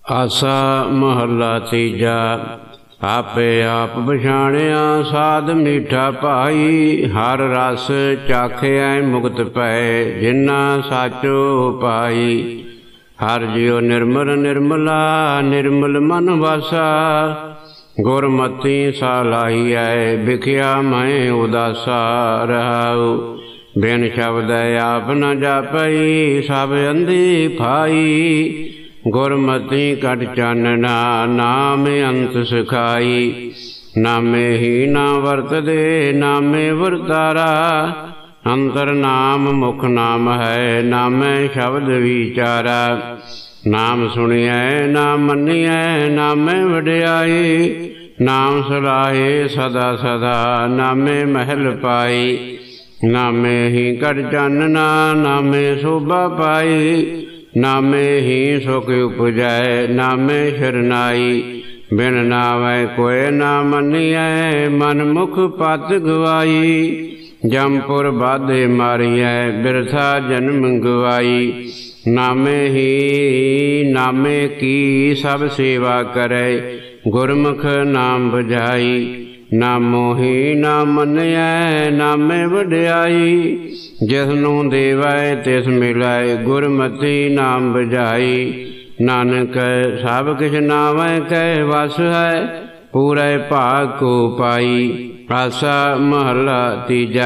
आसा महला तीजा। आपे आप पछाणिया साध मीठा भाई, हर रस चाखिया मुक्त पै जिन्ना साचो पाई। हर जियो निर्मल निर्मला निर्मल मन वासा, गुरमति सालाही है बिखिया मैं उदासा रहाऊ। बिन शब्द आप न जापई सब अंधी फाई, गुरमति कट चानना नाम अंत सिखाई। नामे ही ना वर्त दे नामे वर्तारा, अंतर नाम मुख नाम है नामे शब्द विचारा। नाम सुनिए नाम मनिए नामे वड्याई, नाम सलाहे सदा सदा नामे महल पाई। नामे ही कट चानना नामे शोभा पाई, नामे ही सुख उपजै नामे शरनाई। बिन नावै कोय ना मनिए मन मुख पत गवाई, जमपुर बाधे मारिए बिरथा जन्म गवाई। नामे ही नामे की सब सेवा करे, गुरमुख नाम बुझाई। नामो ही ना मनिए नामे वड्याई, जिसनों देवै तिस मिलै गुरमति नाम बुझाई। नानक सब किछ नावै कै वस है, पूरे भाग को पाई। आसा महला तीजा।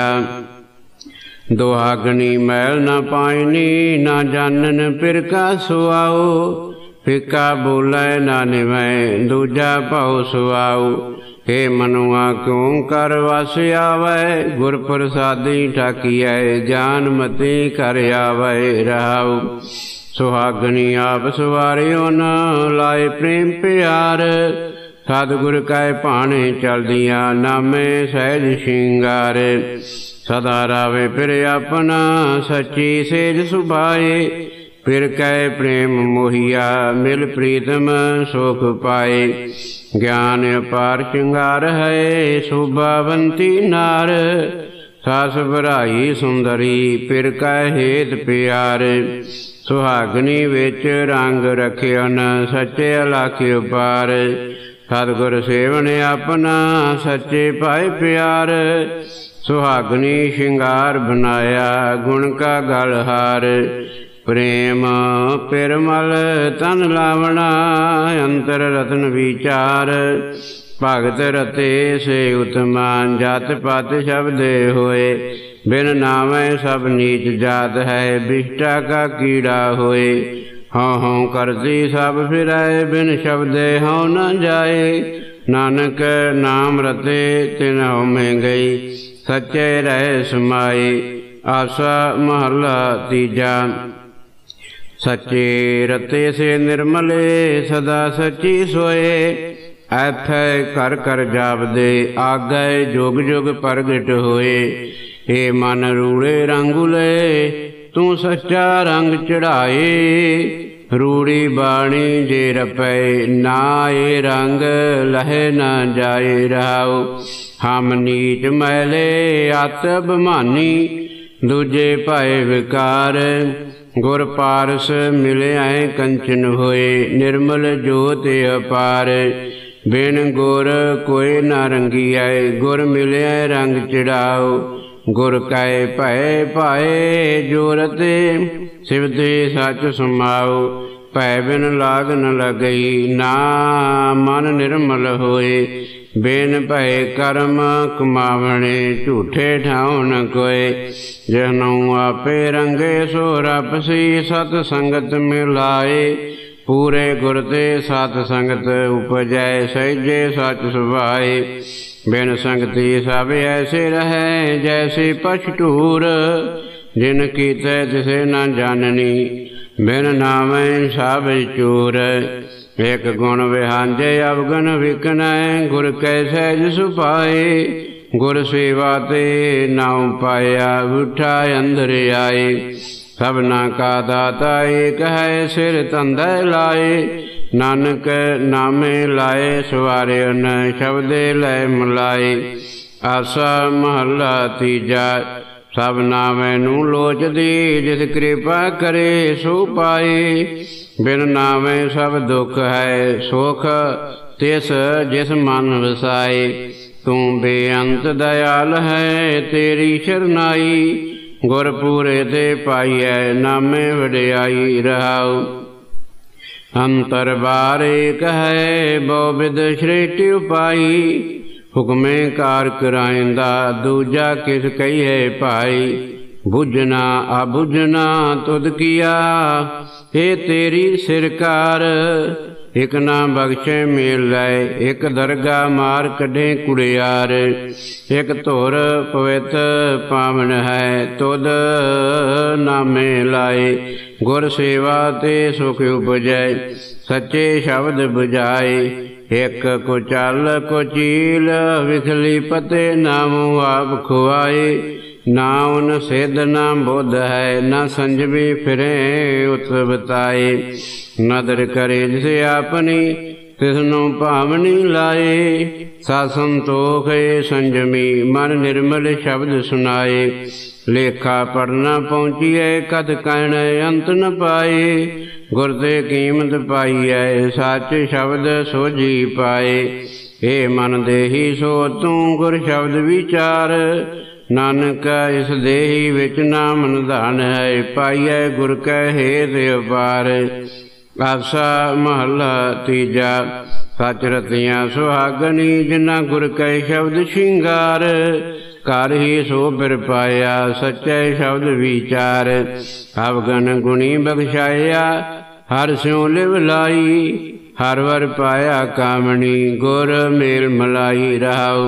दुहागनी मैल न पाइनी ना जानन पिर का सुआओ, फिका बोलै ना निवै दूजा पाओ सुआओ। हे मनुआ क्यों कर वस आवै, गुर प्रसादी ठाकियै जान मति कर आवै रहाऊ। सुहागनी आप सवारियो न लाए प्रेम प्यार, सतगुर कै भाने चलदिया नामे सहज श्रृंगार। सदा रावे फिर अपना सच्ची सेज सुभाए, फिर कै प्रेम मोहिया मिल प्रीतम सुख पाए। ज्ञान अपार श्रृंगार है शोभावंती नार, सास भराई सुंदरी फिर कै हेत प्यार। सुहागनी विच रंग रखियो न सच्चे लाखियो पार, सतगुर सेवन अपना सच्चे पाए प्यार। सुहागनी श्रृंगार बनाया गुण का गलहार, प्रेम पिरमल तन लावना अंतर रतन विचार। भगत रते से उत्तमा जात पात शब्द होए, बिन नामे सब नीच जात है बिष्टा का कीड़ा होए। हाँ हाँ करती सब फिराए बिन शब्द हाँ न जाए, नानक नाम रते तिन में गई सच्चे रह समाए। आसा महला तीजा। सच्चे रते से निर्मले सदा सच्ची सोए, ऐथै कर कर जापदे आगै जुग जुग प्रगट होए। हे मन रूड़े रंगुले तू सच्चा रंग चढ़ाए, रूड़ी बाणी जे रपै नाए रंग लहे न जाए रहाओ। हम नीच मैले अत अभिमानी दूजे पाए विकार, गुर पारस मिले कंचन होए निर्मल जोत अपार। बिन गुर कोई न रंगिया गुर मिले रंग चढ़ाओ, गुर कै भय पाए जोरते सिवते सच समाओ। भय बिन लाग न लगई ना मन निर्मल होए, बिन भय कर्म कमावणे झूठे ठाव न कोय। जहनों आपे रंगे सो रपसी सत संगत मिलाए, पूरे गुर ते सत संगत उपजै सहजे सच सुभाए। बिन संगति सब ऐसे रहे जैसे पछटूर, जिन कीते तिसे न जाननी बिन नामे सब चूर। एक गुण विहांजे अवगुण विकनै, गुर कै सहज सुभाए। गुर सेवा ते नाउ पाया उठा अंदर आए। सबना का दाता एक है सिर तंदै लाए, नानक नामे लाए सवारे न शब्दे लै मिलाए। आसा महला तीजा। सब नामै नू लोचदी जिस कृपा करे सो पाए, बिन नामे सब दुख है सुख तिस जिस मन वसाए। तू बेअंत दयाल है तेरी शरनाई। गुर पूरे ते पाइयै नामे वडियाई रहाऊ। अंतर बार एक है बहुविध श्रेष्ठ उपाई। हुक्मे कार कराइंदा दूजा किस कहिए भाई। बुझना अबुझना तुद किया ए तेरी सिरकार। एक ना बख्शे मेल लाए एक दरगा मार कढ़े कुड़ियार। एक धुर पवित पावन है तुद नामे लाए। गुर सेवा ते सुख उपजै सच्चे शब्द बुझाए। एक को चल को चील विखली पते नामो आप खुआए। ना उन सिद्ध ना बुद्ध है ना संजमी फिरे उत बताए। नदर करे जिसे अपनी तिसनु भावनी लाए। सा संतोख संजमी मन निर्मल शब्द सुनाए। लेखा पढ़ना पहुँचिए कद कहण अंत न पाए। गुर ते कीमत पाइए सच शब्द सोझी पाए। हे मन देही सो तू गुर शब्द विचार। नानक इस देही विच नाम निधान है। पाइए गुर कै हेत अपार। आसा महला तीजा सच रतियाँ सुहागनी जिन्ना गुर कै शब्द श्रृंगार। घर ही सो बिर पाया सच्चे शब्द विचार। अवगन गुणी बख्शाया हर स्यों लिव लाई। हर वर पाया कामणी गुर मेल मलाई रहाऊ।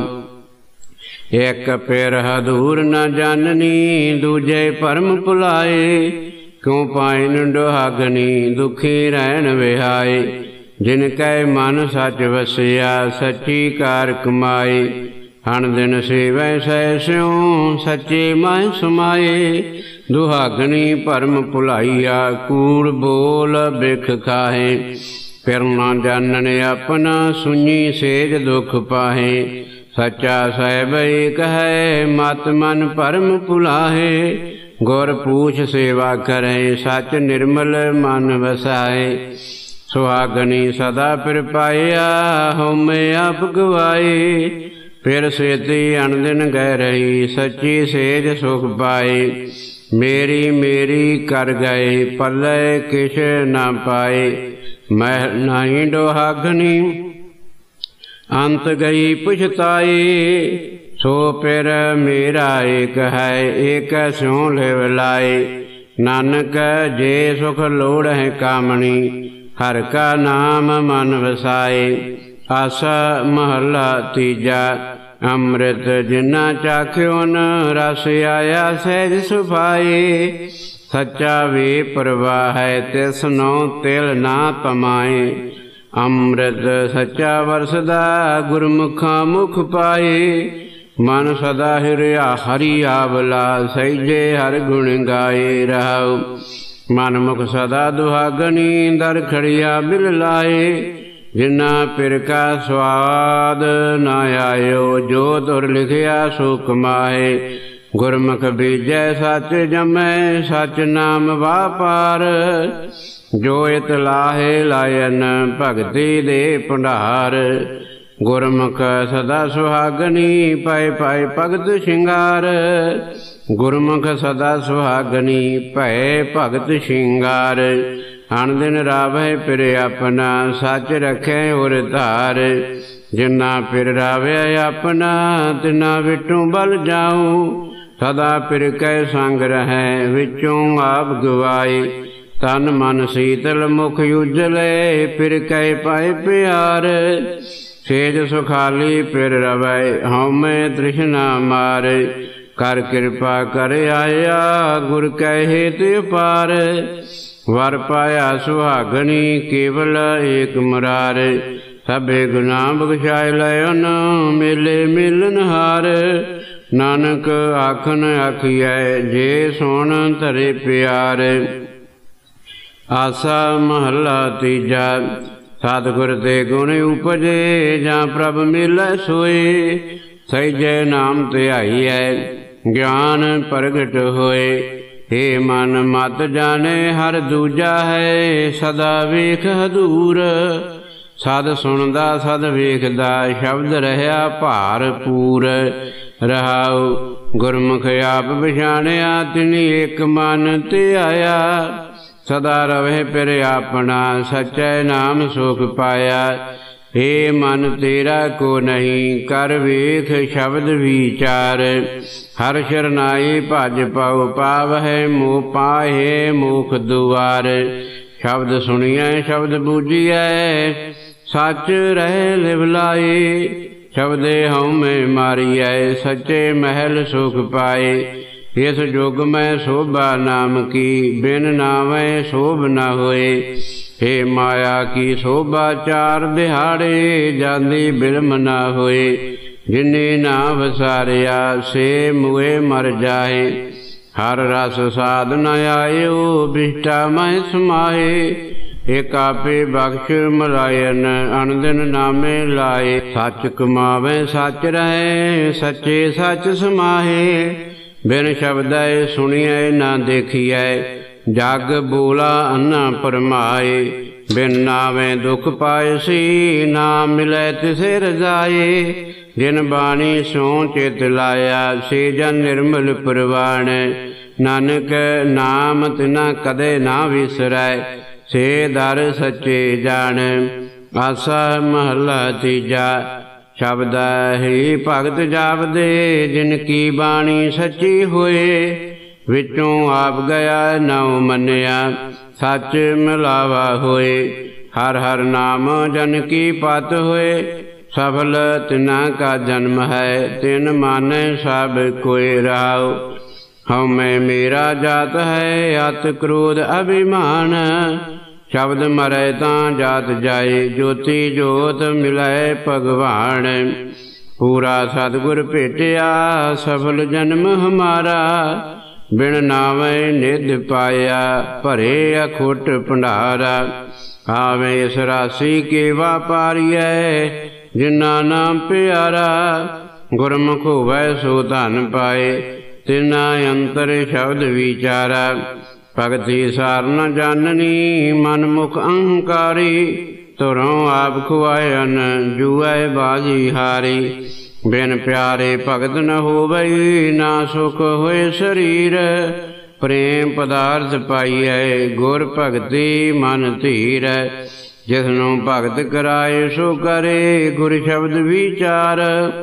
एक पेर हदूर न जाननी दूजे परम भुलाए। क्यों पाइन डुहागनी दुखी रहन विहाए। जिन कै मन सच वसिया सच्ची कार कमाए। हण दिन सेवै सह स्यों सच्चे माह समाए। दुहागनी परम भुलाइया कूड़ बोल बिख खाहे। फिर ना जानन अपना सुनी सेज दुख पाहे। सच्चा साहिब एक है मत मन परम भुलाहे। गुर पूछ सेवा करे सच निर्मल मन वसाए। सुहागनी सदा फिर पाया होमे आप गवाए। फिर सेती अनदिन गह रही सच्ची सेज सुख पाए। मेरी मेरी कर गए पल्ले किश न पाए। महल नहीं डोहागनी अंत गई पुछताई। सो फिर मेरा एक है एक स्यों लिव लाए। नानक जे सुख लोड़ है कामणी हर का नाम मन वसाए। आसा महला तीजा अमृत जिन्ना चाख्यो न रस आया सहज सुभाए। सच्चा वे प्रवाह है तिसनो तिल ना पमाए। अमृत सच्चा वरसदा गुरमुखा मुख पाए। मन सदा हिरिया हरि आवला सैजे हर गुण गाए रहाऊ। मन मुख सदा दुहागनी दर खड़िया बिल लाए। जिन्ना पिर का स्वाद न आयो जो दुर लिखिया सो कमाए। गुरमुख बीजै सच जमै सच नाम वापार। जो इत लाहे लायन भगति दे भंडार। गुरमुख सदा सुहागनी पाए पाए भगत श्रृंगार। गुरमुख सदा सुहागनी भय भगत श्रृंगार। हण दिन रावै फिर अपना सच रखे उर धार। जिन्ना फिर रावै अपना तिना विचों बल जाऊं। सदा फिर कै संग रहे विचों आप गवाए। तन मन शीतल मुख उजले फिर कै पाए प्यार। सेज सुखाली फिर रवै हौमे तृष्णा मार। कर कृपा कर आया गुर कै हेत पार। वर पाया सुहागनी केवल एक मुरार। सबे गुना बख्शाए लयन मेले मिलन हार। नानक आखन आखिए जे सोन धरे प्यार। आसा महला तीजा सतगुर ते गुण उपजे जा प्रभ मिलै सोए। सहजे नाम ध्याईऐ ज्ञान प्रगट होए। हे मन मत जाने हर दूजा है, सदा वेख हदूर। सद सुनदा सद वेखदा, शब्द रहा भारपूर। रहाओ गुरमुख आप पछाणिया, तिनी एक मन ते आया। सदा रवे फिर अपना, सच्चे नाम सुख पाया। हे मन तेरा को नहीं, कर वेख शब्द विचार। हर शरनाई भज पाओ, पावै मोह पाहे मुख दुआर। शब्द सुनिए शब्द बूझिए, सच रह लिवलाए। शब्दे हउमੈ मारिए, सच्चे महल सुख पाए। इस जुग में शोभा नाम की, बिन नामै शोभ न होए। हे माया की शोभा चार दिहाड़े, जांदी बिलम न होए। जिन्ने ना वसारिया, से मुए मर जाए। हर रस साध न आयो, बिष्टा मैं समाए। एक आपे बख्श मलायन, अनदिन नामे लाए। सच कमावे सच रहे, सच्चे सच समाहे। बिन शब्दै सुनिए ना देखिए, जग बोला अन्ना परमाए। बिन नावे दुख पायसी, ना मिलै तिसे रजाए। जिन बाणी सो चित लाया, से जन निर्मल परवान। नानक नाम तिना कदे ना विसरै, से दर सच्चे जान। आसा महला तीजा। शब्द ही भगत जापदे, जिनकी बाणी सच्ची होए। विचों आप गया नाउ मन्या, सच मिलावा होए। हर हर नाम जन की पत होए, सफल तिना का जन्म है। तिन माने सब कोई राव। हउमੈ मेरा जात है, अत क्रोध अभिमान। शब्द मरै तां जात जाए, ज्योति जोत मिलै भगवान। पूरा सतगुर भेटिया, सफल जन्म हमारा। बिन नामै निध पाया, भरे अखुट भंडारा। आवे इस राशि के वापारियै, जिन्ना नाम प्यारा। गुरमुख होवै सो धन पाए, तिना अंतर शब्द विचारा। भगति सार न जाननी, मन मुख अहंकारी। तुरों आप खुआयन, जुए बाजी हारी। बिन प्यारे भगत न होवई, ना सुख होए शरीर। प्रेम पदार्थ पाइए, गुर भगति मन धीर। जिसनों भगत कराए सो करे, गुर शब्द विचार।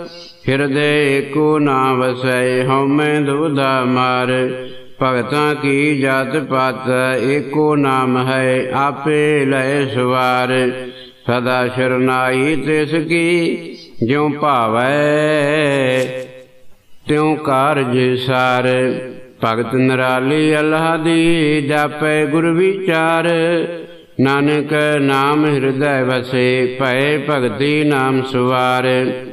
हृदय को ना वसै, हउमੈ दुविधा मार। भगतां की जात पात, एको नाम है आपे लय सवार। सदा शरनाई तिसकी, ज्यों भावै त्यों कारज सार। भगत निराली अल्लाह दी, जापै गुर विचार। नानक नाम हृदय वसे, भय भगति नाम सवार।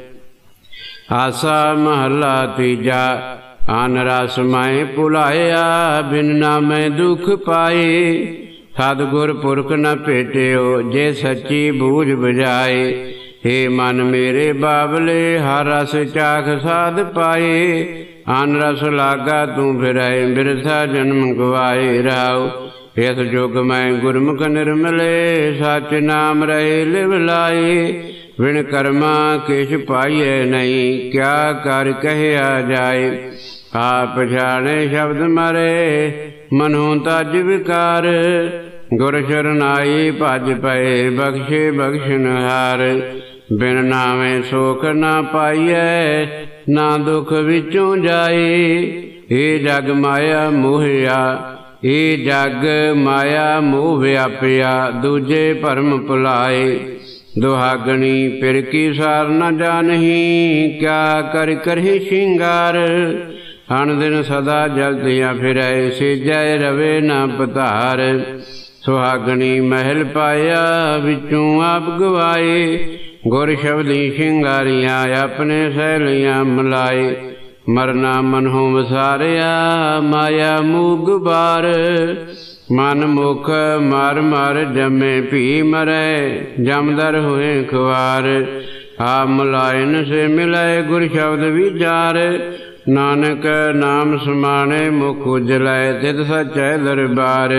आसा महला तीजा। आन रस मैं भुलाया, बिन नामै दुख पाए। सतगुर पुरख न भेटियो, जे सच्ची बूझ बुझाए। हे मन मेरे बाबले, हर रस चाख साध पाए। आन रस लागा तू फिरै, बिरथा जन्म गवाए। राव इस जुग मैं गुरमुख निर्मले, सच नाम रहे लिव लाए। बिन कर्मा किछ पाइए नहीं, क्या कर कहया जाए। आप पछाणे शब्द मरे, मनो तज विकार। गुर शरनाई भज पए, बख्शे बख्शनहार। बिन नामे सुख ना पाइए, ना दुख विचों जाए। ये जग माया मोहिया, ये जग माया मोह व्यापिया। दूजे भरम भुलाए, दुहागणी फिर की सार न जानही। क्या कर करहि श्रृंगार। हन दिन सदा जलदियाँ फिरै, सेजै रवे न पधार। सुहागणी महल पाया, विचों आप गवाए। गुर शब्दी श्रृंगारियाँ, अपने सहेलियाँ मिलाए। मरना मनों वसारिया, माया मूग बार। मन मुख मार मार जमे, भी मरै जमदर हुए खुआर। आप मलायन से मिलाए, गुर शब्द विचार। नानक नाम समाने मुख उजलै तित सचै दरबार।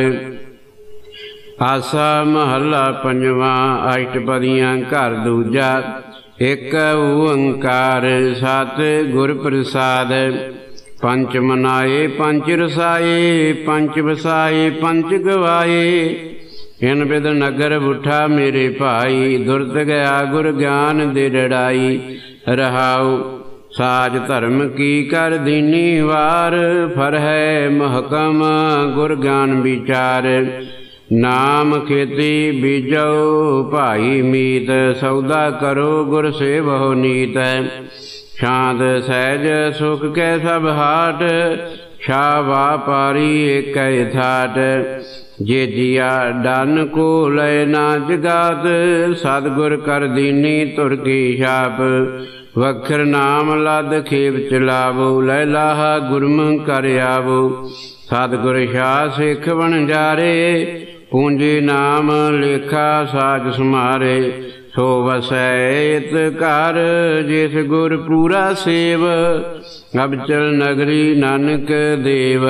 आसा महला पंजवा अष्टपदियाँ घर दूजा। एक ओंकार सत गुर प्रसाद। पंच मनाए पंच रसाए पंच वसाए पंच गवाए। इन बिद नगर बुठा मेरे भाई दुरत गया गुर ज्ञान दे डड़ाई। रहाऊ साज धर्म की कर दीनी वार फर है महकम गुर ज्ञान विचार। नाम खेती बीजो भाई मीत सौदा करो गुर सेवहो नीत। शांत सहज सुख कै सब हाट छा वापारी एक थाट। जे जिया डन को लय ना जगात सतगुर कर दीनी तुर की छाप। वखर नाम लद खेप चलावो लय लाहा गुरमुख कर आवो। सतगुर शाह सिख बन जारे पूंजी नाम लेखा साज समारे। सो वसैत कर जिस गुर पूरा सेव अब चल नगरी नानक देव।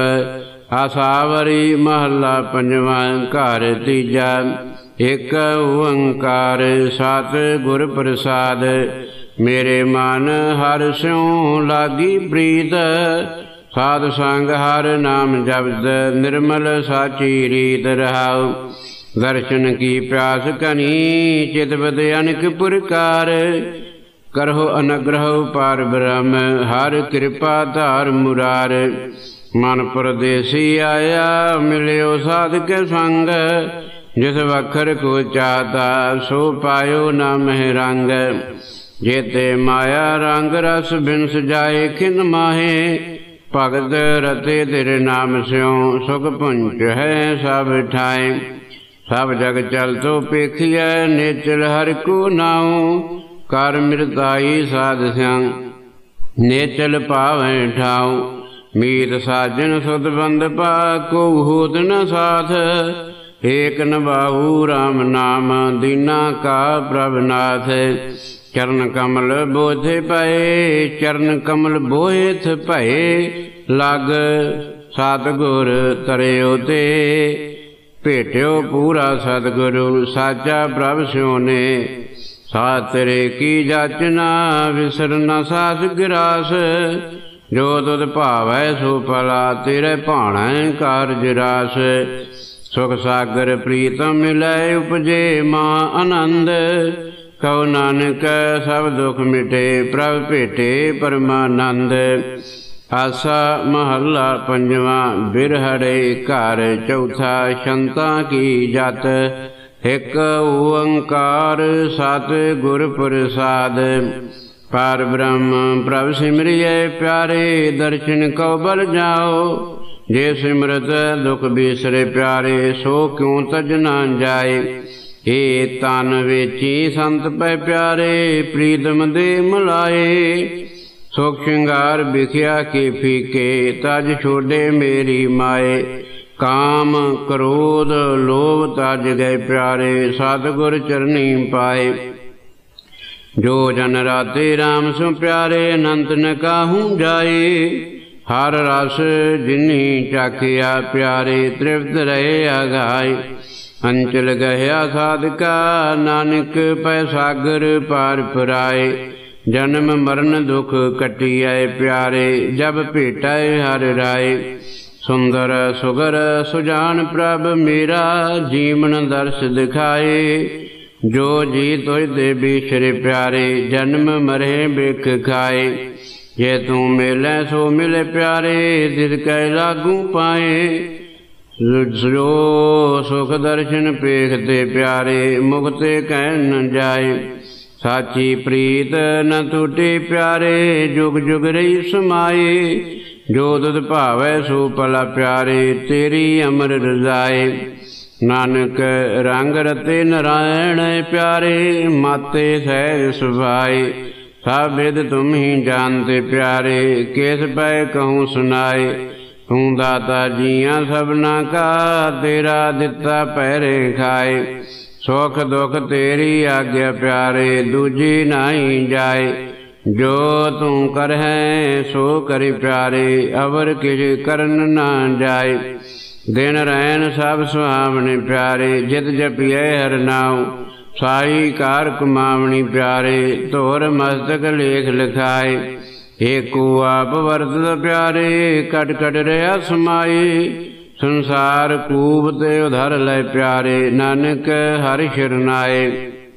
आसावरी महला पंजवा घर तीजा। एक ओंकार सत गुर प्रसाद। मेरे मन हर स्यों लागी प्रीत साध संग हर नाम जपत निर्मल साची रीत। रहाऊ दर्शन की प्यास कनी चितवत अनक पुरकार। करहो अनुग्रह पार ब्रह्म हर कृपा धार मुरार। मन परदेसी आया मिलियो साधक संग जिस वखर को चाहता सो पायो ना महरंग। जेते माया रंग रस बिन सजाए खिन माहे भगत रते तेरे नाम स्यों सुख पुंच है सब ठाए। सब जग चल तो पेखिया नेचल हर को नाऊ कर मृताई साध स्यांग नेचल पावें ठाऊ। मीत साजन सुध बंद पा को होत न साथ एक नबाहू राम नाम दीना का प्रभनाथ। चरण कमल बोधे पए चरण कमल बोहित भये लग सतगुर तरयो ते। भेट्यो पूरा सतगुरु साचा प्रभ स्योने साथ तेरे की जाचना विसर न सास गिरास। जो तुद भावै सो भला तेरे भाणै कारज रास। सुख सागर प्रीतम मिलै उपजे मां आनंद। कहो नानक सब दुख मिटे प्रभ भेटे परमानंद। आसा महला पंजवा बिरहड़े घर चौथा शंता की जत। एक ओंकार सत गुर प्रसाद। पार ब्रह्म प्रभ सिमरिय प्यारे दर्शन को बल जाओ। जे सिमरत दुख बिसरे प्यारे सो क्यों तज न जाए। हे तन वेची संत पै प्यारे प्रीतम दे मलाए। सुख श्रृंगार बिखिया के फीके तज छोड़े मेरी माए। काम क्रोध लोभ तज गए प्यारे सतगुर चरनी पाए। जो जन राते राम सु प्यारे अनंत न काहूँ जाए। हर रस जिन्नी चाखिया प्यारे तृप्त रहे अगाए। अंचल गया साधका नानक पै सागर पार पराए। जन्म मरण दुख कटिया प्यारे जब भेटाए हर राय। सुंदर सुगर सुजान प्रभ मेरा जीवन दर्श दिखाए। जो जी तुझ दे बिछरे प्यारे जन्म मरे बिख खाए। जे तू मिले सो मिले प्यारे दिल कै लागू पाए। जो सुख दर्शन पेखते प्यारे मुक्ते कह न जाए। साची प्रीत न टूटे प्यारे जुग जुग रही समाए। जो तुद भावै सो भला प्यारे तेरी अमर रजाए। नानक रंग रते नारायण प्यारे माते सहज सुभाए। सब वेद तुम ही जानते प्यारे किस पै कहूँ सुनाए। तू दाता जियां सबना का तेरा दिता पैरे खाए। सुख दुख तेरी आज्ञा प्यारे दूजी नहीं जाए। जो तू कर है सो करी प्यारे, अवर किछ करन ना जाए। दिन रैन सब सुहावने प्यारे, जित जपिए हर नाम साई कार कमावनी प्यारे। तोर मस्तक लेख लिखाए, एको आप वरतत प्यारे। कट कट रहा समाई, संसार कूब ते उधर लै प्यारे। नानक हरि शरनाए।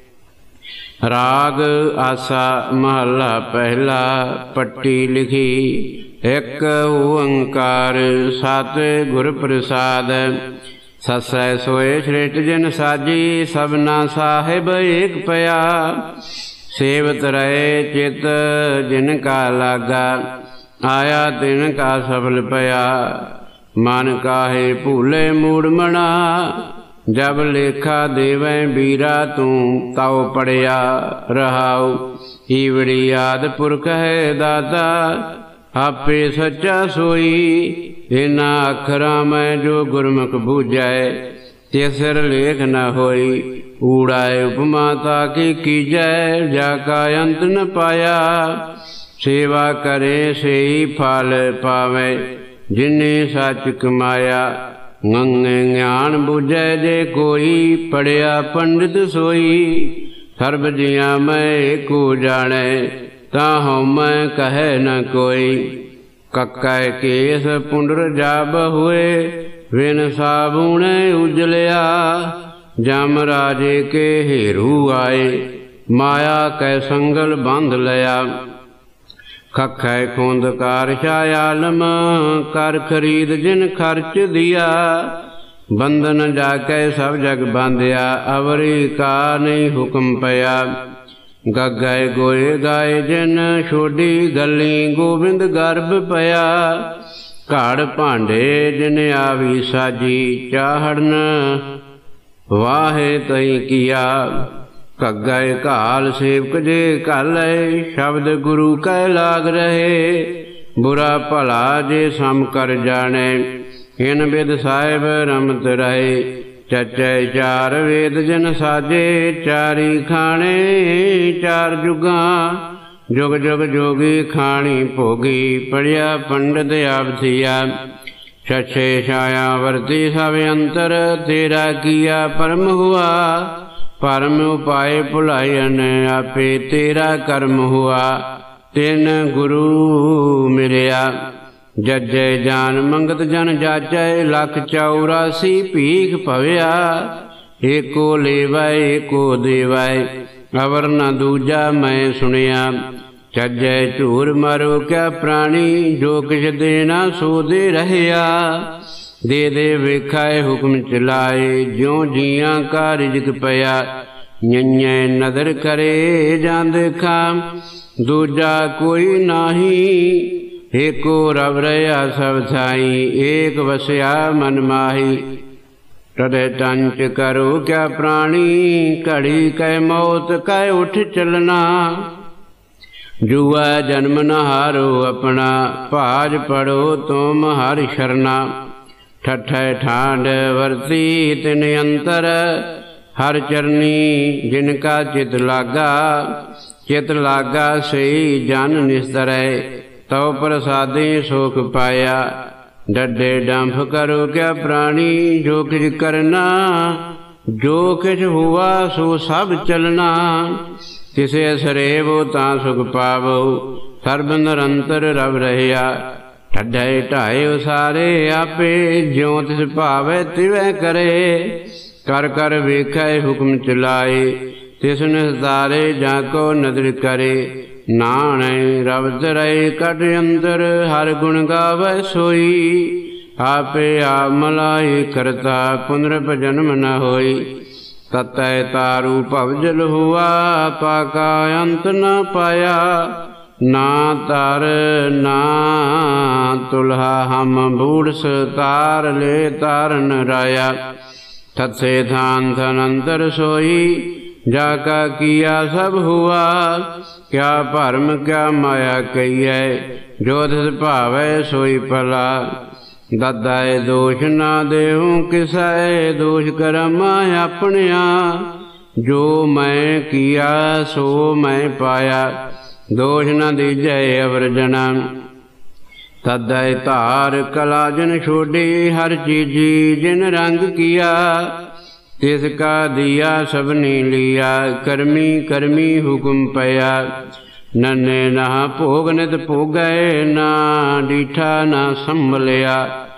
राग आसा महला पहला, पट्टी लिखी एक ओंकार। सत गुर प्रसाद, ससै सोए श्रेष्ठ जिन साजी। सबना साहिब एक पया, सेवत रहे चित जिनका लागा। आया तिनका सफल पया, मन काहे भूले मूड मना। जब लेखा देवैं बीरा तू ताओ पड़िया रहाओ। ईवड़ी याद पुरख है दाता, आपे सच्चा सोई। इना अखरा में जो गुरमुख बूझै, तिसर लेख न होई। ऊड़ाए उपमा ताकि कीजै, जाका अंत न पाया। सेवा करे सेई फल पावे, जिन्ने सच कमाया। गंगे ज्ञान बुझै जे कोई, पढ़िया पंडित सोई। सर्ब जिया मैं एको जाने, ताहु मैं कहे न कोई। कक्कै केस पुंडर जाब हुए, विन साबुण उजलिया। जम राजे के हेरू आए, माया कै संगल बांध लिया। खखै खोंदकार छायालम, कर खरीद जिन खर्च दिया। बंधन जाकै सब जग बांधिया, अवरी का नहीं हुक्म पया। गगै गोए गाए जिन छोड़ी, गली गोबिंद गर्भ पया। घड़ भांडे जिन आवी साजी, चाहड़न वाहे तई किया। कग्गै घाल सेवक जे घालै, शब्द गुरु कै लाग रहे। बुरा भला जे सम कर जाने, इन बिद साहिब रमत रहे। चचै चार वेद जन साजे, चारी खाने चार जुगा। जुग जुग जोगी खानी भोगी, पढ़िया पंडित आप थिया। छछे छाया वर्ती सब अंतर, तेरा किया परम हुआ। परम उपाय भुलायन, आपे तेरा कर्म हुआ। तिन गुरु मिलिया, जजै जान मंगत जन जाचै। लख 84 भीख भविया, एको लेवै एको देवै। अवर न दूजा मैं सुनिया। चजै झूर मारो क्या प्राणी, जो किछ देना सो दे रहया। दे दे वेखाए हुक्म चलाए, ज्यों जियां का रिजक पया। नन्यै नदर करे जां देखा, दूजा कोई नाही। एको रब रहा सब थाई, एक वसया मन माही। तदे टंच करो क्या प्राणी, घड़ी कै मौत कै उठ चलना। जुआ जन्म न हारो अपना, भाज पढ़ो तुम हर शरणा। ठठै ठांड वर्ती तिन अंतर, हर चरनी जिनका चित लागा। चित लागा सही जन निस्तरै, तौ प्रसादे सुख पाया। डड्डे डंफ करो क्या प्राणी, जो किछ करना। जो किछ हुआ सो सब चलना। तिसे सरेवो तां सुख पावो, सर्ब निरंतर रब रहया। ठड्डे ढाए सारे आपे, ज्यों तिस भावै तिवै करे। कर कर वेखै हुक्म चलाए, तिस निस्तारे जाको नदर करे। नाणे रब धरै कट अंतर, हर गुण गावै सोई। आपे आप मलाई करता, पुनर्प जन्म न होई। ततै तारू भवजल हुआ, पाका अंत न पाया। ना तर ना तुल्हा हम बूढ़ तार ले तारन राया। तत्से थान थनंतर सोई, जाका किया सब हुआ। क्या भरम क्या माया कहिए, जो तिस भावै सोई भला। दादाए दोष ना देहूँ किसै, दोष करम अपनिया। जो मैं किया सो मैं पाया, दोष न दीजै अवर जना। तदै धार कला जिन छोड़ी हर चीजी जिन रंग किया। तिसका दिया सबनी लिया करमी करमी हुकुम पया। नन्हे नहा भोग नित भोगै ना डीठा ना संभलिया।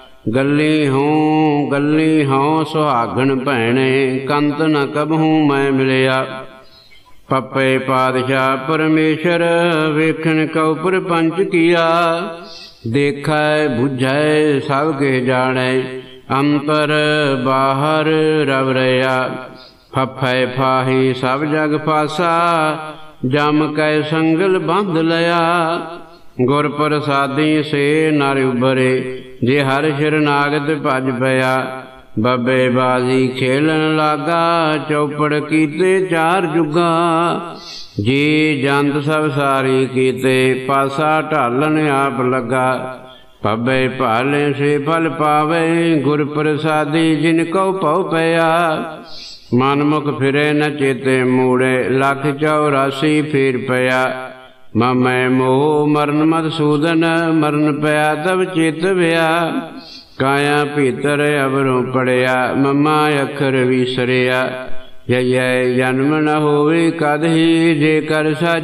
गल्ली हों सुहागण भैणे कंत न कबहूँ मैं मिलिया। पप्पे पातशाह परमेश्वर वेखन कौ प्रपंच किया। देखै बुझै सब के जानै अंतर बाहर रव रया। फफै फाही सब जग फासा जम कै संगल बंध लया। गुर प्रसादी से नर उबरे जे हर शरनागत भज पया। बब्बे बाजी खेलन लागा चौपड़ कीते चार जुगा। जी जंत सब सारी कीते पासा ढालन आप लगा। पब्बे भाले से फल पावे गुर प्रसादी जिनको पौ पया। मनमुख फिरे न चेते मूड़े लख 84 फिर पया। ममै मोह मरण मधुसूदन मरण पया तब चेत व्या। काया भीतर अवरों पड़िया ममा अखर विसरिया। जय जन्म न होवे कद ही जेकर सच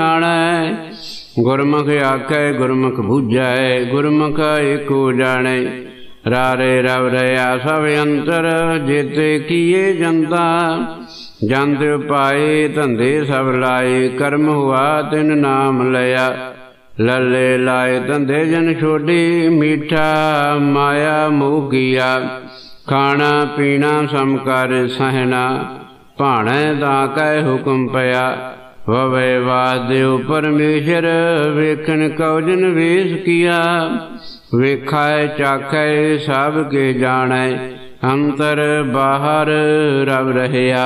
पछाणै। गुरमुख आखै गुरमुख बुझै गुरमुख एको जानै। रारे रव रया सब अंतर जेते किए जनता। जंत पाए धंधे सब लाए कर्म हुआ तिन नाम लया। लले लाए धंधे जन छोड़ी मीठा माया मोह किया। खाना पीना समकर सहना भाणै ताकै हुक्म पया। ववे वासदेव परमेश्वर वेखन कौजन वेश किया। वेखाए चाखै सब के जानै अंतर बाहर रव रहया।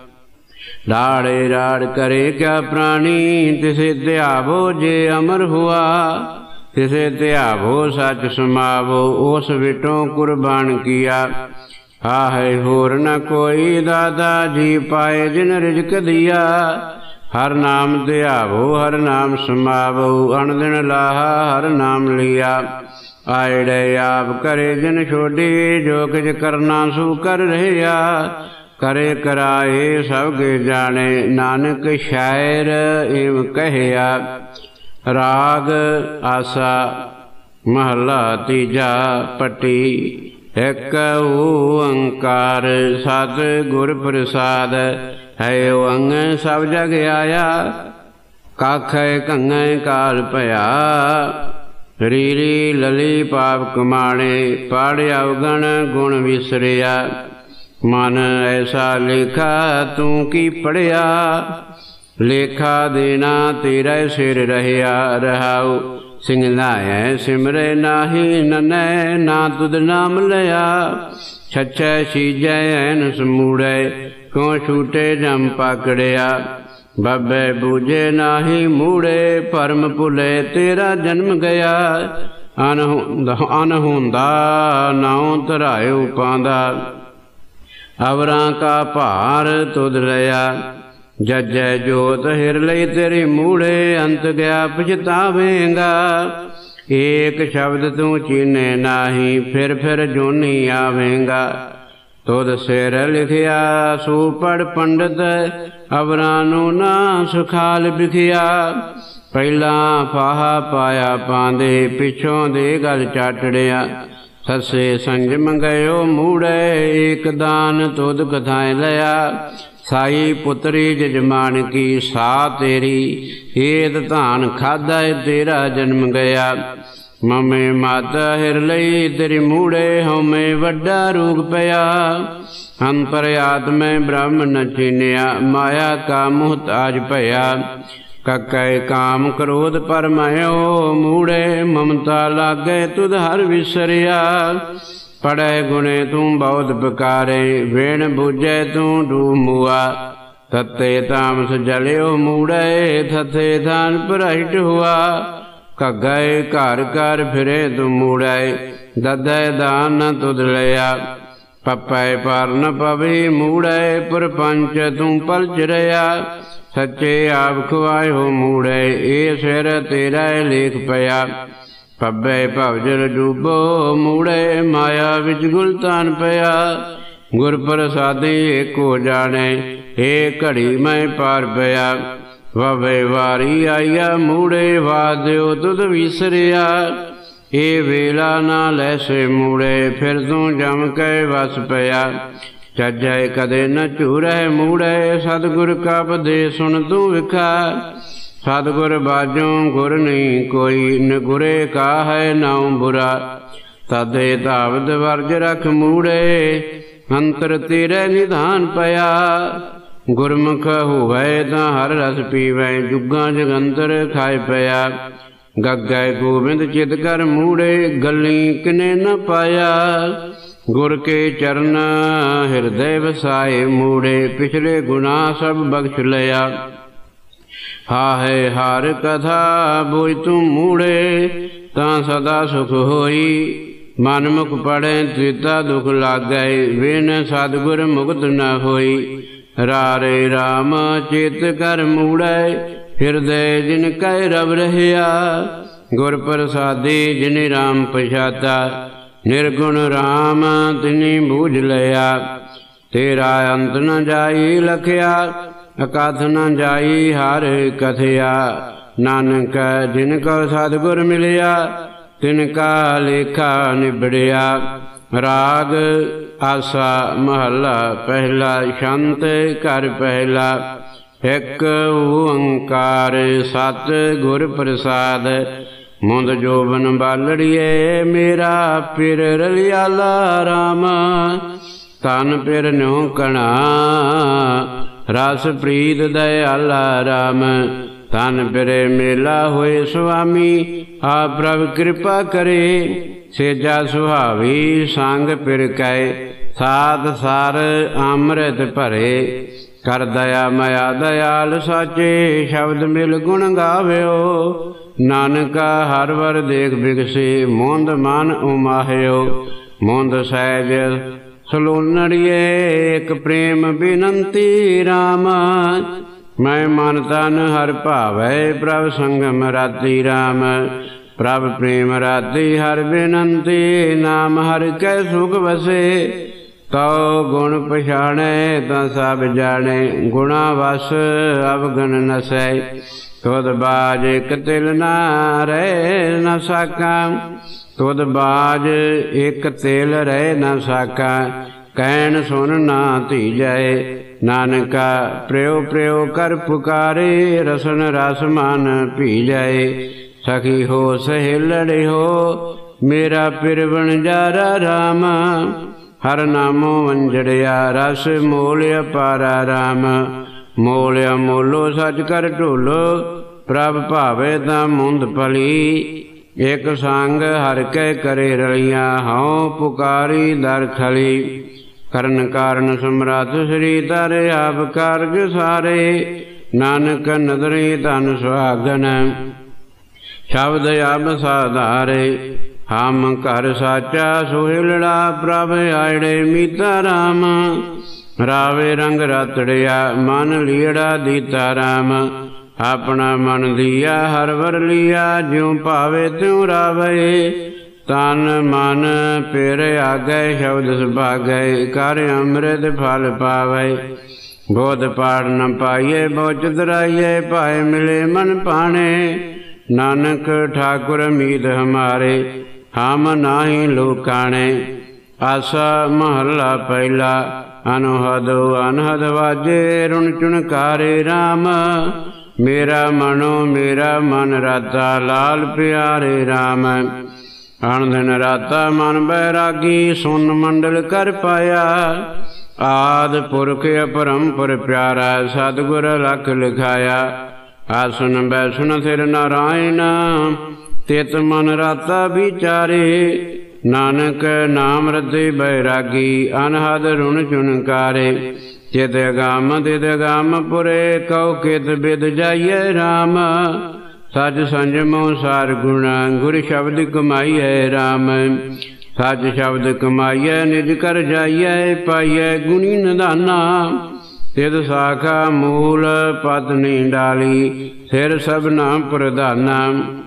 राड़े राड़ करे क्या प्राणी तिसे त्यावो जे अमर हुआ। तिसे त्यावो सच समावो उस विटों कुर्बान किया। आहे होर न कोई दादा जी पाए जिन रिजक दिया। हर नाम त्यावो हर नाम समावो अनदिन लाहा हर नाम लिया। आयड़े आप करे जिन छोड़ी जो किछ करना सू कर रहया। करे कराए सब के जाने नानक शायर एव कहया। राग आसा महला तीजा पटी। एक ओंकार सत गुर प्रसाद है अंग सब जग आया। काखै कंगै काल भया रीरी लली पाप कमाणे। पाड़ अवगण गुण विसरिया। मन ऐसा लेखा तू की पढ़िया। लेखा देना तेरा सिर रहया। रहाऊ सिंगलाए सिमरे नाही ननै ना तुद नाम लया। छछै सीजै ऐन समूड़े क्यों छूटे जम पकड़िया। बब्बे बूझे नाही मूड़े परम भुले तेरा जन्म गया। अनहुंदा नाउ धरायो पांदा। अवरां का भार तुद लया। जजै जोत हिर लई तेरी मूड़े अंत गया पछतावेंगा। एक शब्द तू चीने नाही फिर जोनी आवेंगा। तुद सिर लिखिया सू पढ़ पंडित अवरां नू ना सुखाल बिखिया। पहला फाहा पाया पांदे पिछों दे गल चाटड़िया। ससे संजम गयो मूड़े एक दान तुद कथाएं लया। साई पुत्री जजमान की सा तेरी एत धान खादा तेरा जन्म गया। ममे माता हिर लई तेरी मूड़े होमे वड्डा रूग पया। अंतरयात्मै ब्रह्म न चीनिया माया का मुहताज भया। ककै काम क्रोध पर मयो मूड़े ममता लागे तुद हर विसरिया। पढ़े गुणे तू बहुत पकारे वेण बुझे तू डूब मुआ। तत्ते तामस जलियो मूड़े थथे धान भ्रष्ट हुआ। कगै घर घर फिरे तू मूड़े दधै दान न तुद लया। पपै पार न पवे मूड़ै परपंच तू पलच रया सच्चे आप खुआयो मूड़ै ए सिर तेरा लेख पया पब्बे भवजल डूबो मूड़े माया विच गुलतान पया गुर प्रसादे एक हो जाने ए घड़ी मैं पार पया ववे वारी आईया मूड़े वाद्यो तुद विसरिया ए वेला ना लैसे मूड़े फिर तू जम के वस पया चजै कदे न झूरै मूड़े सतगुर का पदे सुन तू विखा सतगुर बाजों गुर नहीं कोई न गुरे का है नाउ बुरा तदे धावत वर्ज रख मूड़े अंतर तेरे निधान पया गुरमुख होवै तां हर रस पीवै जुगां जगंतर खाए पया गग्गै गोबिंद चित कर मूड़े गली किने न पाया गुर के चरण हृदय वसाए मूड़े पिछले गुनाह सब बख्श लया हाय हार कथा बोझ तू मूड़े तां सदा सुख होई मन मुख पढ़े त्रिता दुख लागै बिन सतगुर मुक्त न होई रारे राम चेत कर मूड़ै हृदय जिन कै रब रहया गुर प्रसादी जिन राम पछाता निर्गुण राम तिनि बूझ लया तेरा अंत न जाई लखया अकथ न जाई हर कथया नानक जिनको सतगुर मिलया तिनका लेखा निबड़िया राग आसा महला पहला शांत कर पहला एक ओंकार सत गुर प्रसाद मुंद जोबन बालड़िए मेरा पिर रलियाला राम तन पिर न्यों कणा रस प्रीत दयाला राम तन पिरे मेला होए स्वामी आप प्रभ कृपा करे सेजा सुहावी संग पिर कै सात सार अमृत भरे कर दया मया दयाल साचे शब्द मिल गुण गाव्यो नानका हर वर देख बिगसे मोंद मन उमाह्यो मोंद सहज सलोनड़िए एक प्रेम बिनंती राम मैं मन तन हर भावै प्रभ संगम राति राम प्रभ प्रेम राति हर बिनंती नाम हर कै सुख बसे तो गुण पछाणे तो सब जाने गुणा वस अवगन नसै तुद बाज एक तिल ना रह न साका तुद बाज एक तिल रह न साका कहन सुन ना धी जाए नानका प्रियो प्रियो कर पुकारे रसन रस मन पी जाए सखी हो सहेलड़े हो मेरा पिरवन जारा राम हर नामो वंजड़िया रस मोलिया पारा राम मोलिया मोलो सच कर ढोलो प्रभ भावे ता मुंद पली एक संग हर कै करे रलिया हाँ पुकारी दर खली करन कारण समरात श्री तारे आप कारज सारे नानक नदरी धन सुहागन शब्द अब साधारे हम घर साचा सोहिलड़ा प्रभ आयड़े मीता राम रावे रंग रतड़िया मन लीड़ा दीता राम अपना मन दिया हर वर लिया ज्यों भावे त्यों रावे तन मन फिर आगे शब्द सुभागे कर अमृत फल पावे बोध पाठ न पाइए बोच दराइए पाए मिले मन पाने नानक ठाकुर मीत हमारे हम नाही लोकाने आसा महला पहला अनहदो अनहद वाजे रुण चुनकारे राम मेरा मनो मेरा मन राता लाल प्यारे राम अणधन राता मन बैरागी सुन मंडल कर पाया आद पुरख अपरंपर प्यारा सतगुर लख लिखाया आसुन बैसुन थिर नारायण तित मन राता विचारे नानक नाम रते बैरागी अनहद रुण चुनकारे चित गाम तित गाम पुरे कौ कित बिद जाइए राम सच संजमो सार गुण गुर शब्द कमाइए राम सच शब्द कमाइए निज कर जाइए, पाइए गुणी निधाना। तिद शाखा मूल पत नहीं डाली, सिर सबना प्रधाना।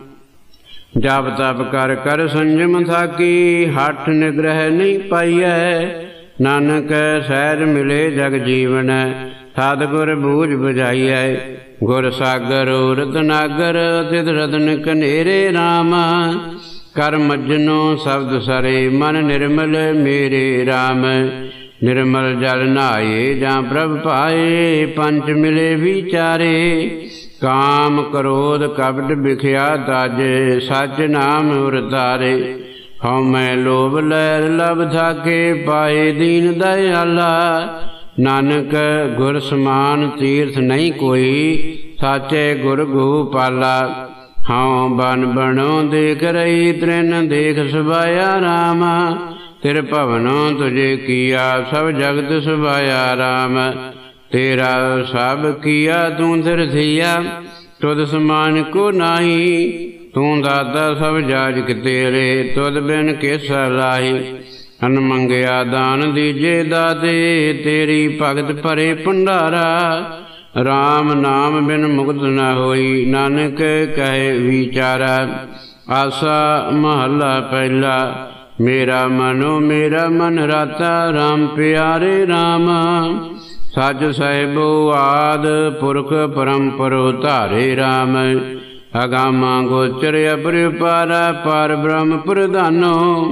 जप तप कर कर संयम थाकी, हठ निग्रह नहीं पाइए। नानक सहज मिले जग जीवन, सतगुर बूझ बुझाइए। गुर सागर रतनागर, तिद रतन कनेरे राम। कर मज्जनो शब्द सरे, मन निर्मल मेरे राम। निर्मल जल नहाए जहाँ प्रभ पाए, पंच मिले विचारे। काम क्रोध कपट बिख्या ताजे, सच नाम उरतारे। हमें लोभ लहर लब थाके, पाए दीन दयाला। नानक गुर समान तीर्थ नहीं कोई, साचे गुर गोपाला। हाँ बन बनो देख रही, तृण देख सुभाया राम। तेरे भवनों तुझे किया, सब जगत सुभाया राम। तेरा सब किया तू तिरथिया, तुद समान को नाही। तू दाता सब जाजक तेरे, तुद बिन किस लाही। अन मंगया दान दीजे दाते, तेरी भगत भरे भंडारा। राम नाम बिन मुक्त न होई, नानक कहे विचारा। आसा महला पहला, मेरा मन राता। राम प्यारे राम, सच साहिबो आद पुरख परम धारे राम। अगामा गोचर अपरिपारा, पार ब्रह्म प्रधानो।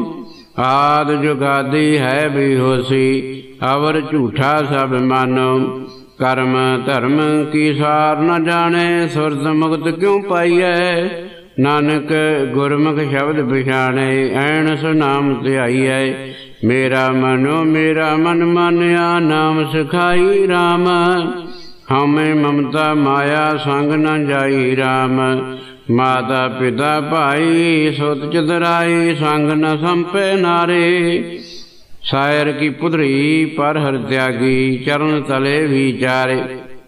आद जुगादी है बेहोशी, अवर झूठा सब मानो। कर्म धर्म की सार न जाने, सुरत मुक्त क्यों पाइए। नानक गुरमुख शब्द पछाणे, ऐन सुनाम ध्याइए। मेरा मन मानिया, नाम सिखाई राम। हमें ममता माया संग न जाई राम। माता पिता भाई सुत चतुराई, संग न संपे नारे। शायर की पुत्री पर हर त्यागी, चरण तले विचारे।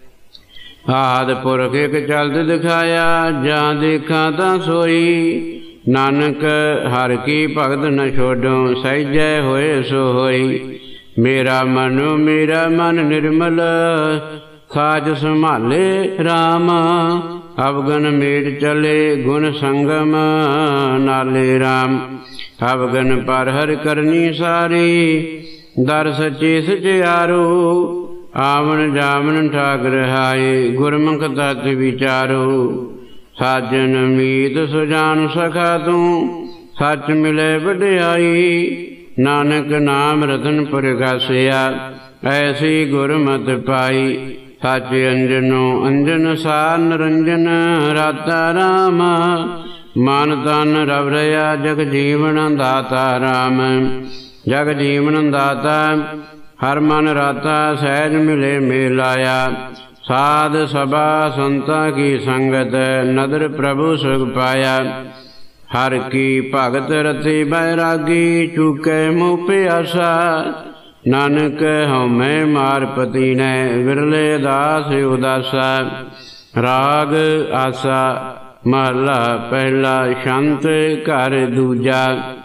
आद पुरख एक चलत दिखाया, जहाँ देखा ता सोई। नानक हर की भगत न छोड़ो, सहजै होए सो होई। मेरा मन निर्मल, साज संभाले राम। अवगन मेट चले, गुण संगम नाले राम। अवगन पर हर करनी सारी, दर सचे सचियारो। आवन जावन ठाकर हाय, गुरमुख तत् विचारो। साजन मीत सुजान सखा तू, सच मिले वड्याई। नानक नाम रतन प्रगासिया, ऐसी गुरमत पाई। सच अंजनो अंजन सार निरंजन, राता राम। मन तन रव रया, जग जीवन दाता राम। जग जीवन दाता, हर मन राता। सहज मिले मेलाया, साध सभा संता की संगत। नदर प्रभु सुख पाया, हर की भगत रति बैरागी। चूके मुँह प्यासा, नानक हमें मारपति ने। विरले दास उदासा, राग आसा। महला पहला, शांत घर दूजा।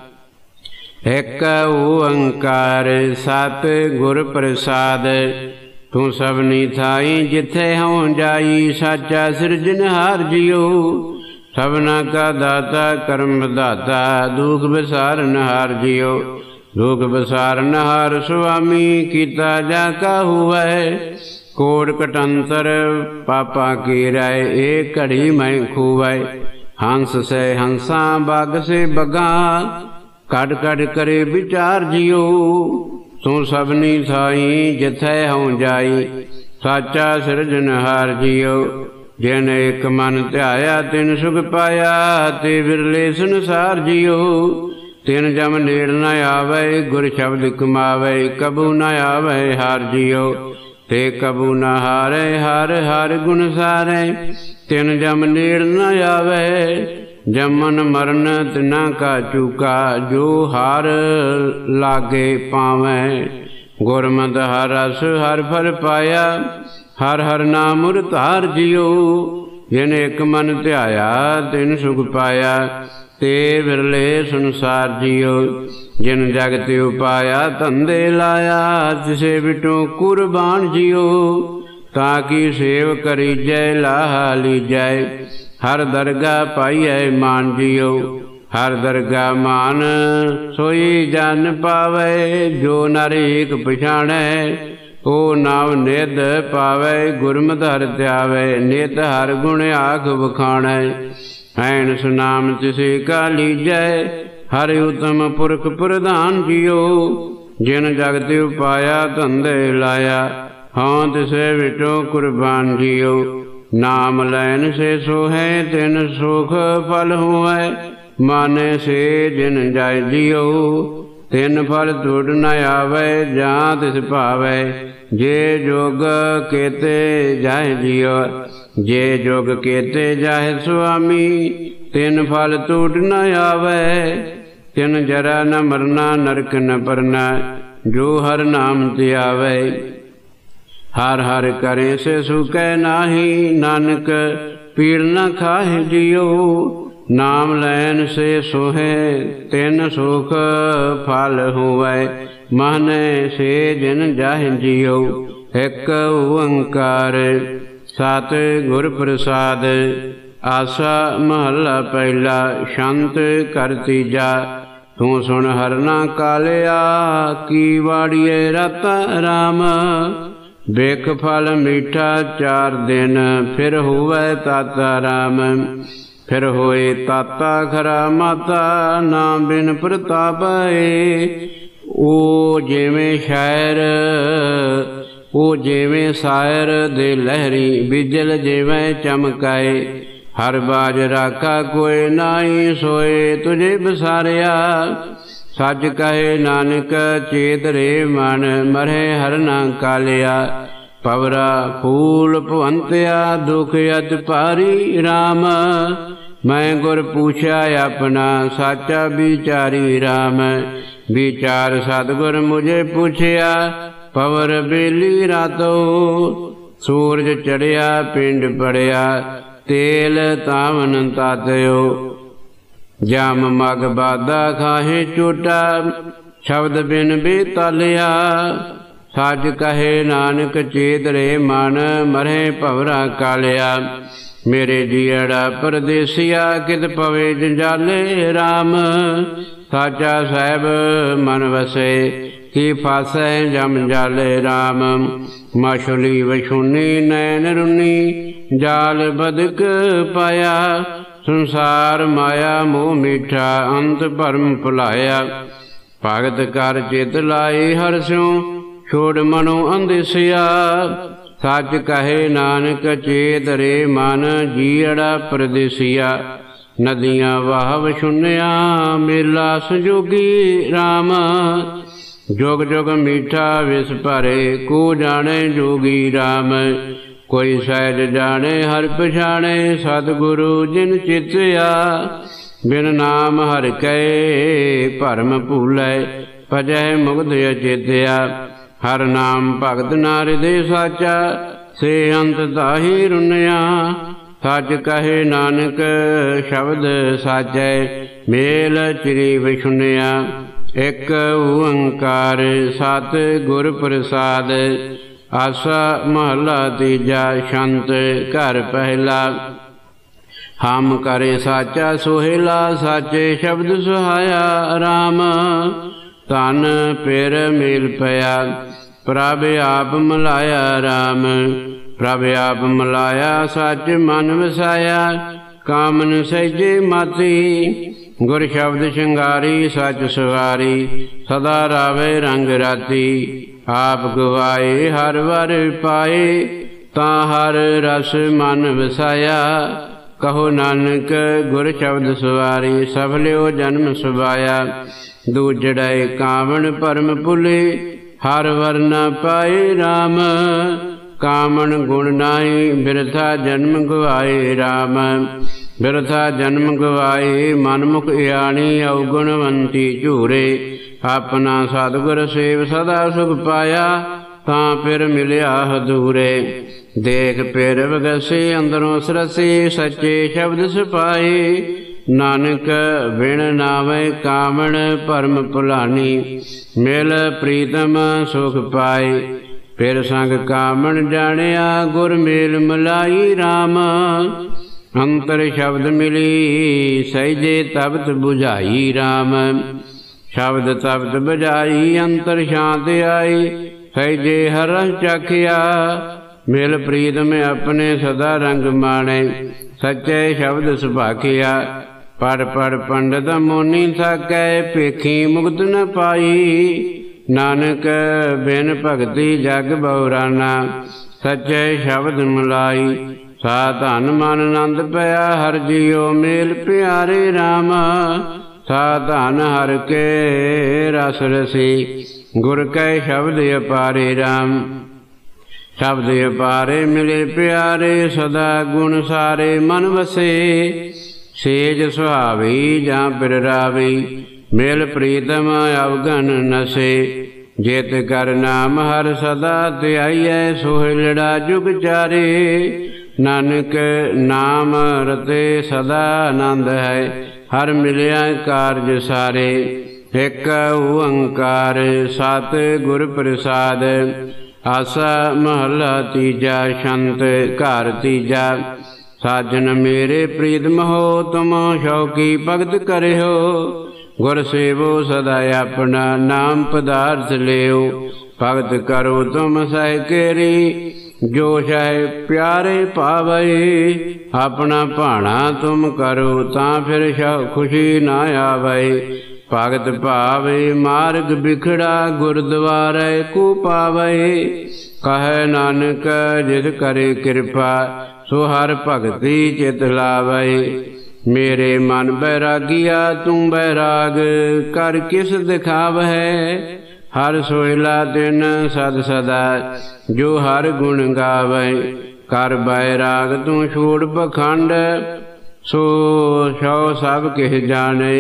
एक ओंकार सत गुर प्रसाद। तू सबनी थाई जिथे हों जाई, साचा सिरजनहार जियो। सबना का दाता कर्म दाता, दुख विसारनहार जियो। दुख विसारनहार स्वामी, कीता जाका हुआ। कोट कटंतर पापा की राय, एक घड़ी में खूवै। हंस से हंसा, बाग से बगा, कट कट करे विचार जियो। तू सबनी थाई जिथे हों जाई, साचा सिरजनहार जियो। जिन एक मन ध्याया, तिन सुख पाया। ते विरले संसार जियो। तिन जम नेड़ न आवे, गुर शब्द कमावे। कबू न आवे हार जियो। ते कबू न हारे, हर हर गुण सारे। तिन जम नेड़ न आवे, जमन मरण तिना का चूका। जो हार लागे पावे, गुरमत हर रस हर फल पाया। हर हर नाम उरतार जियो। जिन एक मन ध्याया, तिन सुख पाया। ते विरले संसार जियो। जिन जगत उपाया धंधे लाया, तिसे बिटो कुरबान जियो। ताकि सेव करी जय लाहा लीजै, हर दरगाह पाइयै मान जियो। हर दरगाह मान सोई जन पावै, जो नर एक पछाणै ओ नाम निध पावै। गुरमत हर त्यावै, नित हर गुण आख बखाणै। ऐन सुनाम तिसे का लीजै, हर उत्तम पुरख प्रधान जियो। जिन जगत उपाया धंधे लाया, हाँ तिसे बिटो कुर्बान जियो। नाम लैन से सोहै, तिन सुख फल होवै। माने से जिन जाय जियो, तिन फल टूट न आवै। जहाँ तिस पावै, जे जोग केते जाय जियो। जे जोग केते जाय स्वामी, तिन फल टूट न आवै। तिन जरा न मरना, नरक न परना, जो हर नाम त्यावै। हर हर करे से सुकै नाहि, नानक पीड़ न खाहे जियो। नाम लैन से सोहे, तिन सुख फल होवै। माने से जिन जाहि जियो। एक ओंकार सत गुर प्रसाद। आसा महला पहला, शांत कर तीजा। तू सुन हरना कालिया, की वाड़िए रता राम। बेख फल मीठा 4 दिन, फिर होवै ताता राम। फिर होए ताता खरा माता, नाम बिन प्रतापे। ओ जिवें शायर, ओ जिवें सायर दे लहरी, बिजल जिवें चमकाए। हर बाज राखा कोई नाई, सोए तुझे बसारिया। सच कहे नानक चेत रे मन, मरे हर ना कालिया। पवरा फूल भवंत्या, दुख अत पारी राम। मैं गुर पूछा अपना, साचा विचारी राम। विचार सतगुर मुझे पूछया, पवर बेली रातो। सूरज चढ़िया पिंड पड़िया, तेल तावन तात्यो। जाम मग बादा खाहे चोटा, शब्द बिन बेतालिया। सच कहे नानक चेत रे मन, मरे भवरा कालिया। मेरे जीअड़ा परदेसिया, कित पवे जंजाले राम। साचा साहिब मन वसे, की फासै जम जाले राम। मछली वछुनी नैन रुनी, जाल बदक पाया। संसार माया मोह मीठा, अंत भरम भुलाया। भगत कर चित लाई हर स्यों, छोड़ मनो अंदेसिया। सच कहे नानक चेत रे मन, जीअड़ा परदेसिया। नदियाँ वाहव सुनिया, मेला संजोगी राम। जोग जोग मीठा विष भरे, को जाने जोगी राम। कोई सहज जाने हर पछाणे, सतगुरु जिन चितया। बिन नाम हर कै भरम भूलै, भजै मुग्ध अचेतया। हर नाम भगत ना हृदय साचा, से अंत ताहि रुनिया। सच कहे नानक शब्द साचै, मेल चिरी विछुनिया। एक ओंकार सत गुर प्रसाद। आसा महला तीजा, शांत घर पहला। हम करे साचा सोहेला, साचे शब्द सुहाया राम। तन फिर मेल पया, प्रभ आप मिलाया राम। प्रभ आप मिलाया, सच मन वसाया। कामन सहजे माती, गुर शब्द शंगारी। सच सवारी, सदा रावे रंग राती। आप गवाए हर वर पाए, ता हर रस मन वसाया। कहो नानक गुर शब्द सवारी, सफल्यो जन्म सुभाया। दूजड़ाए कावण परम भुले, हर वर न पाए राम। कामन गुण नाई, बिरथा जन्म गवाए राम। बिरथा जन्म गवाए, मनमुख यानी। अवगुणवंती झूरे, अपना सतगुर सेव सदा सुख पाया। तां फिर मिलिया हदूरे। देख फिर वगसे अंदरों सरसे, सच्चे शब्द सपाए। नानक बिन नावे कामण परम भुलानी। मिल प्रीतम सुख पाए फिर संग कामण जानिया। गुर मेल मिलाई राम अंतर शब्द मिली सहजे तपत बुझाई। राम शब्द तपत बुझाई अंतर शांति आई। सहजे हर चखिया मिल प्रीत में अपने सदा रंग माने। सच्चे शब्द सुभाखिया पढ़ पढ़ पंडित मुनि थकै। पेखी मुक्त न पाई नानक बिन भगति जग बहुराना। सच्चे शब्द मिलाई सा धन मन आनंद पया। हर जियो मेल प्यारे राम सा धन हर के रस रसी। गुर कै शब्द अपारे राम शब्द अपारे मिले प्यारे। सदा गुण सारे मन वसे सेज सुहावी जां पिर रावी। मिल प्रीतम अवगन नसे जेत कर नाम हर सदा ध्याइयै। सोहिलड़ा जुग चारे नानक नाम रते सदा आनंद है। हर मिलिया कारज सारे एक ओंकार सत गुर प्रसाद। आसा महला तीजा शंत घर तीजा। साजन मेरे प्रीतम हो तुम शौकी भगत करे हो। गुर सेवो सदा अपना नाम पदार्थ लेओ। भगत करो तुम सह केरी जो सह प्यारे पावे। अपना भाना तुम करो तां फिर खुशी ना आवे। भगत भावे मार्ग बिखड़ा गुरद्वारे को पावे। कह नानक जिस करे कृपा सो हर भगति चित लावे। मेरे मन बैरागिया तू बैराग कर किस दिखावै। हर सोहिला दिन सद सदा जो हर गुण गावे। कर बैराग तू छोड़ पखंड सो सौ सब किस जाने।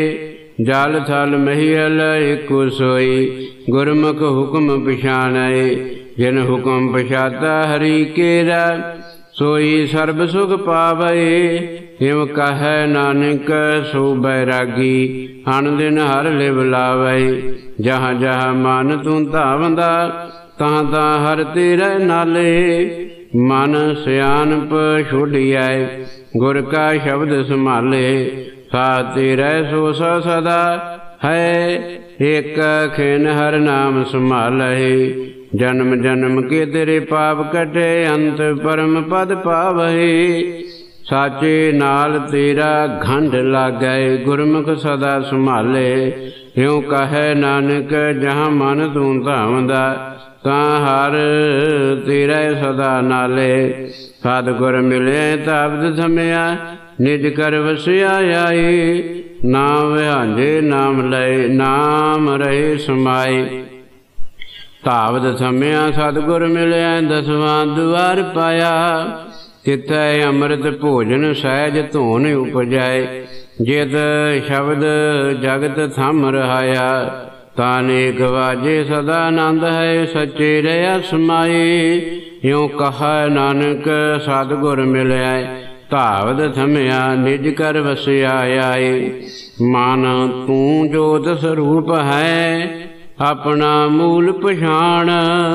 जल थल महियल एको सोई गुरमुख हुक्म पछानै। जिन हुक्म पछाता हरि केरा सोई सर्ब सुख पावे। हिम कह नानक सो बैरागी अन दिन हर लिव लावे। जहाँ जहाँ मन तू धावंदा तहाँ तहाँ हर तेरे नाले। मन सियानप छोड़िया गुर का शब्द संभाले। सा तेरे सो सदा है एक खिन हर नाम संभाले। जन्म जन्म के तेरे पाप कटे अंत परम पद पावै। साचे नाल तेरा घंड लागै गुरमुख सदा संभाले। यूं कहे नानक जहाँ मन तू धावंदा तां हर तेरा सदा नाले। सतगुर मिले ताबत थमिया निज कर वसिया आई। नाम विहांजे नाम लय नाम रहे समाए। तावत थमिया सतगुर मिलिया दसवां दुआर पाया। तिथै अमृत भोजन सहज धून उपजाए। जित शब्द जगत थम रहाया तानेक वाजे सदा आनंद है। सच्चे रहा समाए यूं कहा नानक सतगुर मिलिया। धावत थमिया निज कर वसिया आए। मन तू जोत स्वरूप है अपना मूल पछाण।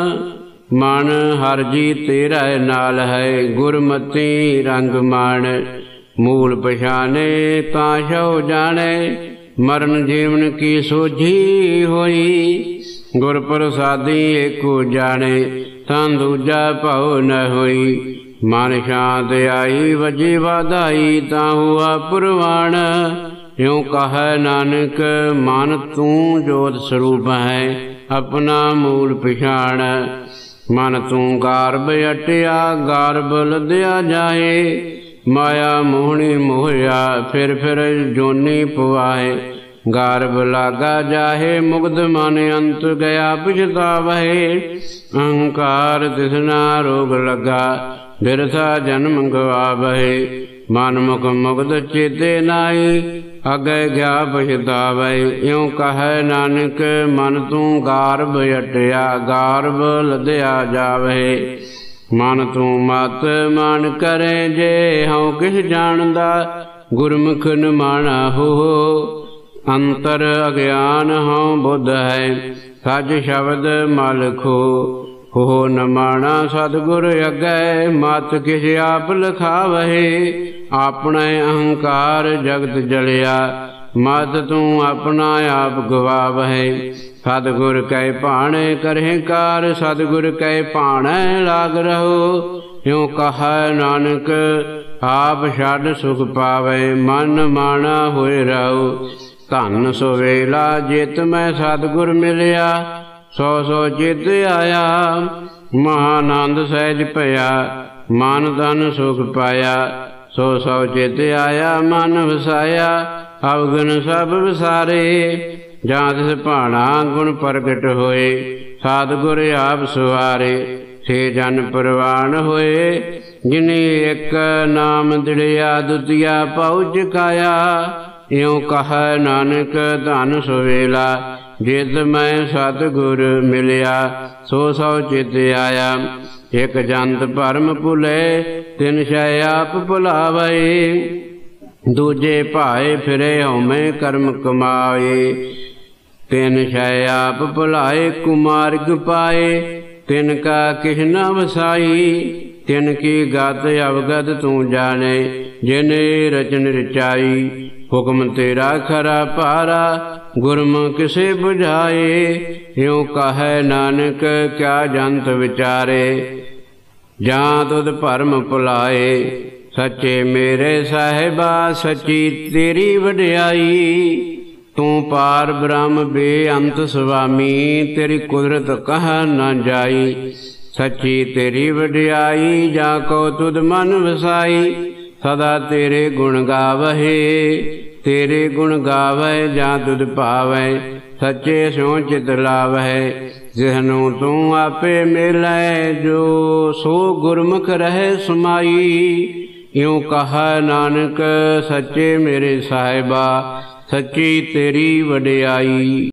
मन हर जी तेरा नाल है गुरमति रंग मान। मूल पछाने तां सो जाने मरण जीवन की सोझी होई। गुर प्रसादी एको जाने तां दूजा भाव न होई। मन शांत आई वजी वाधाई तां हुआ पुरवाण। यूं कह नानक मन तू जोत स्वरूप है अपना मूल पछाण। मन तू गारब अटिया गारब लदया जाए। माया मोहनी मोहया फिर जोनी पवाए। गारब लागा जाहे मुग्ध मन अंत गया पछतावै। अहंकार तिसना रोग लगा बिरथा जन्म गवावै। मन मुख मुग्ध चेते नाई अगे गया पछतावै। यूं कह नानक मन तू गारब अटिया गारब लदया जावै। मन तू मत मान करे जे हूँ किस जानदा गुरमुख न माना हो। अंतर अज्ञान हों बुद्ध है, सच शब्द मल खो। हो न माना सतगुर अगै, मत किस आप लखावहे। अपने अहंकार जगत जलिया, मत तू अपना आप गवावहे। सतगुर कै भाणे करहि कार, सतगुर कै भाणे लाग रहो। यूं कहा नानक आप छड़ सुख पावे, मन माना होए रहो। धन सो वेला जित मैं सतगुर मिलिया, सौ सौ चित आया। महानंद सहज भया, मन धन सुख पाया। सौ सौ चित आया मन वसाया, अवगुण सब विसारे। जां तिस भाणा गुण प्रगट होए, सतगुर आप सुहारे। से जन परवान होए, जिन्हें एक नाम दिड़िया, दुतिया पाउ चुकाया। यूं कह नानक धन सुवेला, जित मैं सतगुर मिलिया। सौ सौ चित आया, एक जंत भरम भुले, तिन शय आप भुलावे। दूजे भाए फिरे होमे कर्म कमाए, तिन शय आप भुलाए। कुमार्ग पाए, तिनका किछ न वसाई। तिन की गत अवगत तू जाने, जिने रचन रचाई। हुक्म तेरा खरा पारा, गुरमुख किसे बुझाए। यूं कहे नानक क्या जंत विचारे, जां तुद भरम भुलाए। सच्चे मेरे साहिबा सच्ची तेरी वडियाई। तू पार ब्रह्म बेअंत स्वामी, तेरी कुदरत कह न जाई। सच्ची तेरी वडियाई, जाको तुद मन वसाई। सदा तेरे गुण गावहे, तेरे गुण गावै जां तुद पावै। सच्चे स्यों चित लावै, जिहनू तू आपे मिलै। जो सो गुरमुख रहे समाई। यूं कहा नानक सच्चे मेरे साहिबा, सच्ची तेरी वडियाई।